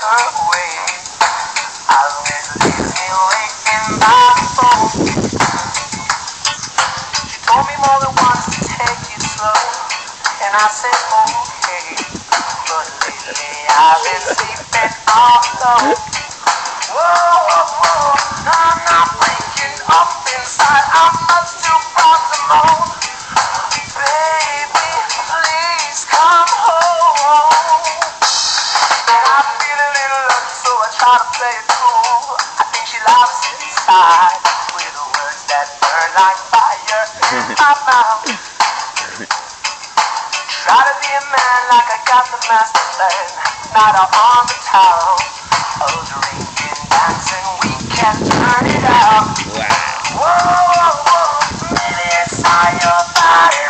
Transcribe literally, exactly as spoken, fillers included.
her way. Always leaves me waiting by the phone. She told me more than once to take it slow, and I said okay. But lately I've been sleeping all alone. Whoa, whoa, whoa, I'm not waking up inside. I'm much too proud to moan. Baby, please come home. And I feel a little lucky, so I try to play it cool. I think she loves inside with the words that burn like fire in my mouth. Try to be a man like I got the master plan. Night out on the town, oh, drinking, dancing, we can turn it out. Wow. Whoa, whoa, whoa, maybe it's how your body